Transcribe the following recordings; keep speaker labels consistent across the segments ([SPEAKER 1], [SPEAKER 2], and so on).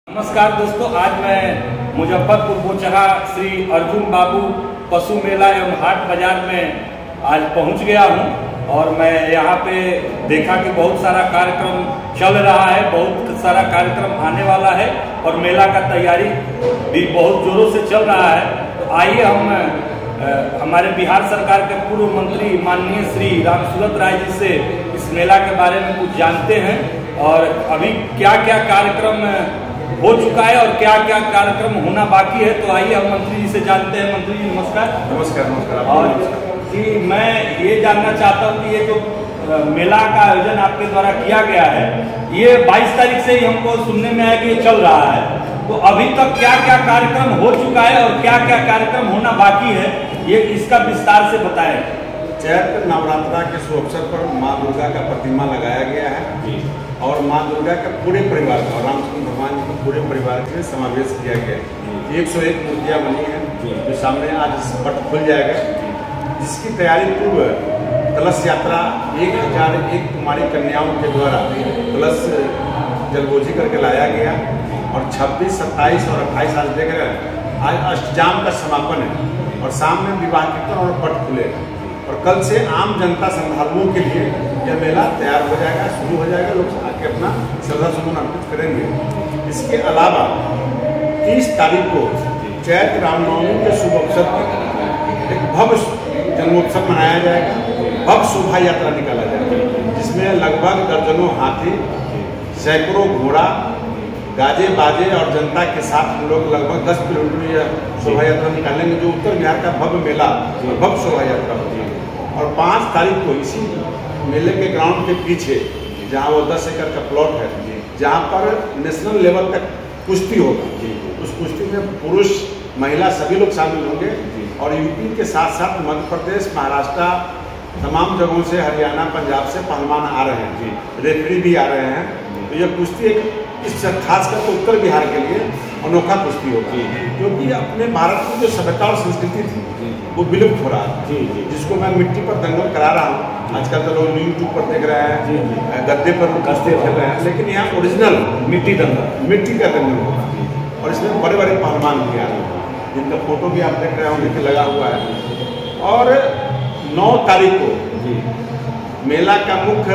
[SPEAKER 1] नमस्कार दोस्तों, आज मैं मुजफ्फरपुर बोचहा श्री अर्जुन बाबू पशु मेला एवं हाट बाजार में आज पहुंच गया हूं और मैं यहां पे देखा कि बहुत सारा कार्यक्रम चल रहा है, बहुत सारा कार्यक्रम आने वाला है और मेला का तैयारी भी बहुत जोरों से चल रहा है। तो आइए हम हमारे बिहार सरकार के पूर्व मंत्री माननीय श्री रामसूरत राय जी से इस मेला के बारे में कुछ जानते हैं और अभी क्या क्या कार्यक्रम हो चुका है और क्या क्या कार्यक्रम होना बाकी है। तो आइए हम मंत्री जी से जानते हैं। मंत्री जी नमस्कार।
[SPEAKER 2] नमस्कार। नमस्कार।
[SPEAKER 1] और जी मैं ये जानना चाहता हूँ कि ये जो मेला का आयोजन आपके द्वारा किया गया है, ये 22 तारीख से ही हमको सुनने में आया कि ये चल रहा है, तो अभी तक क्या क्या कार्यक्रम हो चुका है और क्या क्या कार्यक्रम होना बाकी है, ये इसका विस्तार से बताएं।
[SPEAKER 2] चैत्र नवरात्रा के शुभ अवसर पर माँ दुर्गा का प्रतिमा लगाया गया है और माँ दुर्गा का पूरे परिवार का और रामचंद्र भगवान जी के पूरे परिवार के समावेश किया गया है। 101 मूर्तियाँ बनी हैं जो सामने आज पट खुल जाएगा, जिसकी तैयारी पूर्व कलश यात्रा 1001 कुमारी कन्याओं के द्वारा कलश जलबोझी करके लाया गया और 26, 27 और 28 आज देख रहे हैं, आज अष्टजाम का समापन है और शाम में विवाह कीर्तन और पट खुलेगा और कल से आम जनता श्रद्धालुओं के लिए यह मेला तैयार हो जाएगा, शुरू हो जाएगा। लोग आके अपना श्रद्धा सुमन अर्पित करेंगे। इसके अलावा 30 तारीख को चैत्र रामनवमी के शुभ अवसर पर एक भव्य जन्मोत्सव मनाया जाएगा, भव्य शोभा यात्रा निकाला जाएगा, जिसमें लगभग दर्जनों हाथी, सैकड़ों घोड़ा, गाजे बाजे और जनता के साथ हम लोग लगभग 10 किलोमीटर यह शोभा यात्रा निकालेंगे, जो उत्तर बिहार का भव्य मेला भव्य शोभा यात्रा होती है। और 5 तारीख को इसी मेले के ग्राउंड के पीछे जहाँ वो 10 एकड़ का प्लॉट है, जहाँ पर नेशनल लेवल तक कुश्ती होगा, उस कुश्ती में पुरुष महिला सभी लोग शामिल होंगे और यूपी के साथ साथ मध्य प्रदेश, महाराष्ट्र, तमाम जगहों से, हरियाणा, पंजाब से पहलवान आ रहे हैं, रेफरी भी आ रहे हैं। तो यह कुश्ती एक इस खासकर तो उत्तर बिहार के लिए अनोखा कुश्ती होगी, क्योंकि अपने भारत की जो सभ्यता और संस्कृति थी वो विलुप्त हो रहा है, जिसको मैं मिट्टी पर दंगल करा रहा हूँ। आजकल तो लोग यूट्यूब पर देख रहे हैं, गद्दे पर कस्ते खेल रहे हैं, लेकिन यहाँ ओरिजिनल मिट्टी का दंगल होगा और इसमें बड़े बड़े पहलवान भी आ रहे हैं, जिनका फोटो भी आप देख रहे होंगे कि लगा हुआ है। और 9 तारीख को मेला का मुख्य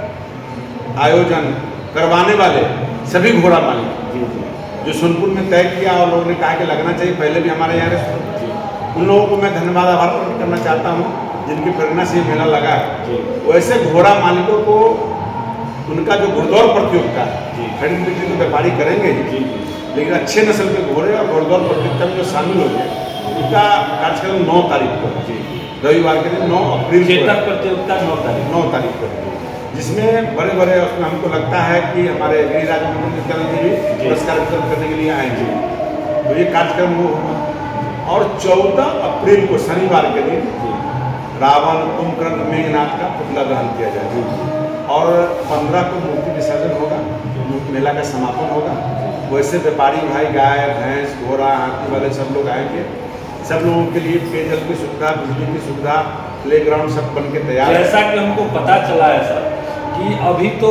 [SPEAKER 2] आयोजन करवाने वाले सभी घोड़ा मालिक जो सोनपुर में तय किया और लोगों ने कहा कि लगना चाहिए, पहले भी हमारे यहाँ उन लोगों को मैं धन्यवाद आभार प्रकट करना चाहता हूँ जिनकी प्रेरणा से ये मेला लगा है। वैसे घोड़ा मालिकों को उनका जो घुड़दौड़ प्रतियोगिता है, खरीद बिक्री तो व्यापारी करेंगे ही, लेकिन अच्छे नस्ल के घोड़े और घुड़दौड़ प्रतियोगिता में जो शामिल होंगे उनका कार्यक्रम 9 तारीख को, रविवार के दिन 9 अप्रैल
[SPEAKER 1] प्रतियोगिता
[SPEAKER 2] 9 तारीख को, जिसमें बड़े बड़े, उसमें हमको लगता है कि हमारे गृह राज्य मंत्री नित्यानंद जी भी पुरस्कार वितरण करने के लिए आएंगे। तो ये कार्यक्रम वो होगा। और 14 अप्रैल को शनिवार के दिन रावण, कुंभकर्ण, मेघनाथ का पुतला दहन किया जाएगा और 15 को मूर्ति विसर्जन होगा, मेला का समापन होगा। वैसे व्यापारी भाई गाय, भैंस, घोड़ा, हाथी वाले सब लोग आएंगे। सब लोगों के लिए पेयजल की सुविधा, बिजली की सुविधा, प्लेग्राउंड सब बन के तैयार है।
[SPEAKER 1] जैसा कि हमको पता चला है सर कि अभी तो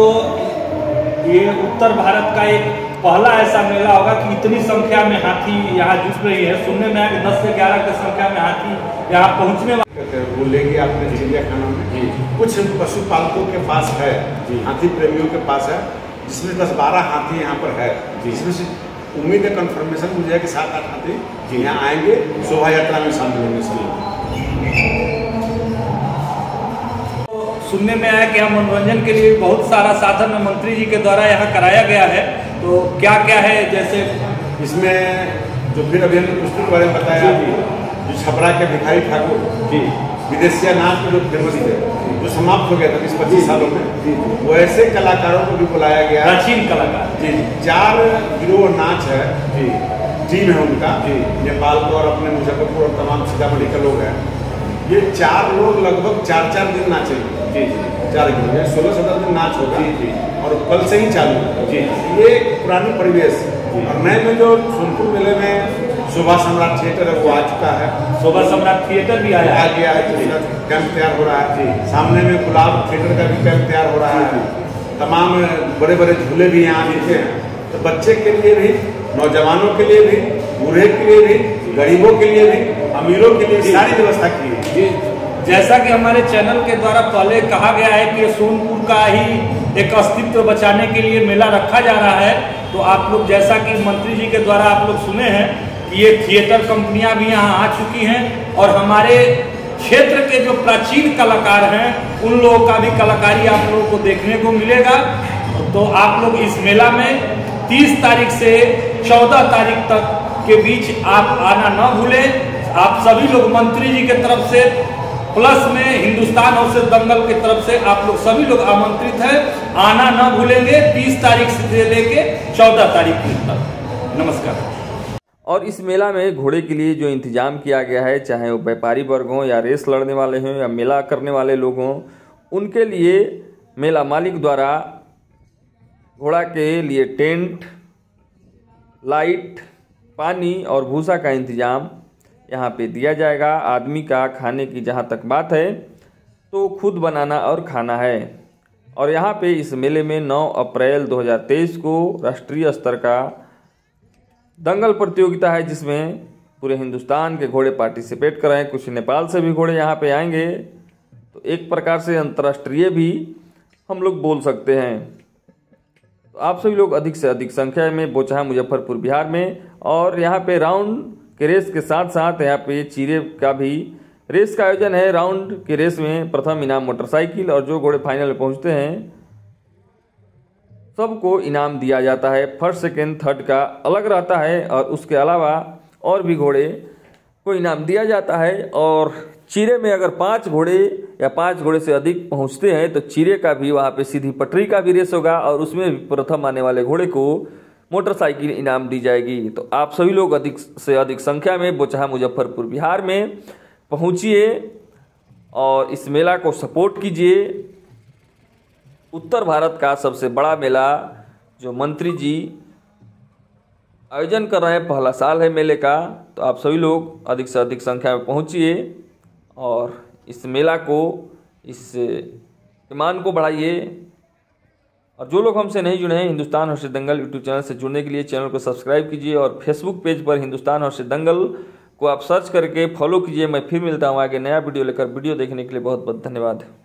[SPEAKER 1] ये उत्तर भारत का एक पहला ऐसा मेला होगा कि इतनी संख्या में हाथी यहाँ जुट रही है। सुनने में आया कि 10 से 11 की संख्या में हाथी यहाँ पहुँचने वाले।
[SPEAKER 2] वो लेंगे अपने चिड़ियाखाना में, कुछ पशुपालकों के पास है, हाथी प्रेमियों के पास है, जिसमें 10-12 हाथी यहाँ पर है, जिसमें से उम्मीद है, कन्फर्मेशन मुझे है कि 7-8 हाथी यहाँ आएंगे, शोभा यात्रा में शामिल होंगे सभी।
[SPEAKER 1] सुनने में आया कि यहाँ मनोरंजन के लिए बहुत सारा साधन मंत्री जी के द्वारा यहाँ कराया गया है, तो क्या क्या है? जैसे
[SPEAKER 2] इसमें जो फिर अभी हमने कुश्ती के बारे में बताया, जो छपरा के भिखारी ठाकुर विदेशिया नाच में जो फेमस है, जो समाप्त हो गया था 20-25 सालों में, वो ऐसे कलाकारों को भी बुलाया गया,
[SPEAKER 1] प्राचीन कलाकार।
[SPEAKER 2] 4 गिरोह नाच है, टीम है उनका, नेपाल को और अपने मुजफ्फरपुर और तमाम सीतामढ़ी के लोग हैं। ये 4 लोग लगभग 4-4 दिन नाचेंगे, 4 गिरोह, 16-17 दिन नाच होगा और कल से ही चालू है। ये पुरानी परिवेश और नए में जो सोनपुर मेले में शोभा सम्राट थिएटर है वो आ चुका है।
[SPEAKER 1] शोभा सम्राट थिएटर भी आ गया
[SPEAKER 2] है, कैंप तैयार हो रहा है। सामने में गुलाब थिएटर का भी कैंप तैयार हो रहा है। तमाम बड़े बड़े झूले भी यहाँ मिलते हैं, तो बच्चे के लिए भी, नौजवानों के लिए भी, बूढ़े के लिए भी, गरीबों के लिए भी, अमीरों के लिए सारी व्यवस्था की है।
[SPEAKER 1] जैसा कि हमारे चैनल के द्वारा पहले कहा गया है कि सोनपुर का ही एक अस्तित्व बचाने के लिए मेला रखा जा रहा है, तो आप लोग जैसा कि मंत्री जी के द्वारा आप लोग सुने हैं कि ये थिएटर कंपनियां भी यहाँ आ चुकी हैं और हमारे क्षेत्र के जो प्राचीन कलाकार हैं उन लोगों का भी कलाकारी आप लोगों को देखने को मिलेगा। तो आप लोग इस मेला में 30 तारीख से 14 तारीख तक के बीच आप आना न भूलें। आप सभी लोग मंत्री जी के तरफ से प्लस में हिंदुस्तान हौसले दंगल की तरफ से आप लोग सभी लोग आमंत्रित हैं, आना न भूलेंगे 30 तारीख से लेके 14 तारीख तक। नमस्कार।
[SPEAKER 3] और इस मेला में घोड़े के लिए जो इंतजाम किया गया है, चाहे वो व्यापारी वर्ग हों या रेस लड़ने वाले हों या मेला करने वाले लोग हों, उनके लिए मेला मालिक द्वारा घोड़ा के लिए टेंट, लाइट, पानी और भूसा का इंतजाम यहाँ पे दिया जाएगा। आदमी का खाने की जहाँ तक बात है तो खुद बनाना और खाना है। और यहाँ पे इस मेले में 9 अप्रैल 2023 को राष्ट्रीय स्तर का दंगल प्रतियोगिता है, जिसमें पूरे हिंदुस्तान के घोड़े पार्टिसिपेट कर रहे हैं। कुछ नेपाल से भी घोड़े यहाँ पे आएंगे, तो एक प्रकार से अंतर्राष्ट्रीय भी हम लोग बोल सकते हैं। तो आप सभी लोग अधिक से अधिक संख्या में बोचहा मुजफ्फरपुर बिहार में, और यहाँ पे राउंड के रेस के साथ साथ यहाँ पे चीरे का भी रेस का आयोजन है। राउंड के रेस में प्रथम इनाम मोटरसाइकिल, और जो घोड़े फाइनल में पहुँचते हैं सबको इनाम दिया जाता है। फर्स्ट, सेकेंड, थर्ड का अलग रहता है, और उसके अलावा और भी घोड़े को इनाम दिया जाता है। और चीरे में अगर 5 घोड़े या 5 घोड़े से अधिक पहुंचते हैं तो चीरे का भी वहाँ पे सीधी पटरी का भी रेस होगा, और उसमें भी प्रथम आने वाले घोड़े को मोटरसाइकिल इनाम दी जाएगी। तो आप सभी लोग अधिक से अधिक संख्या में बोचहा मुजफ्फरपुर बिहार में पहुँचिए और इस मेला को सपोर्ट कीजिए। उत्तर भारत का सबसे बड़ा मेला जो मंत्री जी आयोजन कर रहे हैं, पहला साल है मेले का, तो आप सभी लोग अधिक से अधिक संख्या में पहुंचिए और इस मेला को, इस ईमान को बढ़ाइए। और जो लोग हमसे नहीं जुड़े हैं हिंदुस्तान हौसले दंगल यूट्यूब चैनल से जुड़ने के लिए चैनल को सब्सक्राइब कीजिए, और फेसबुक पेज पर हिंदुस्तान हौसले दंगल को आप सर्च करके फॉलो कीजिए। मैं फिर मिलता हूँ आगे नया वीडियो लेकर। वीडियो देखने के लिए बहुत बहुत धन्यवाद।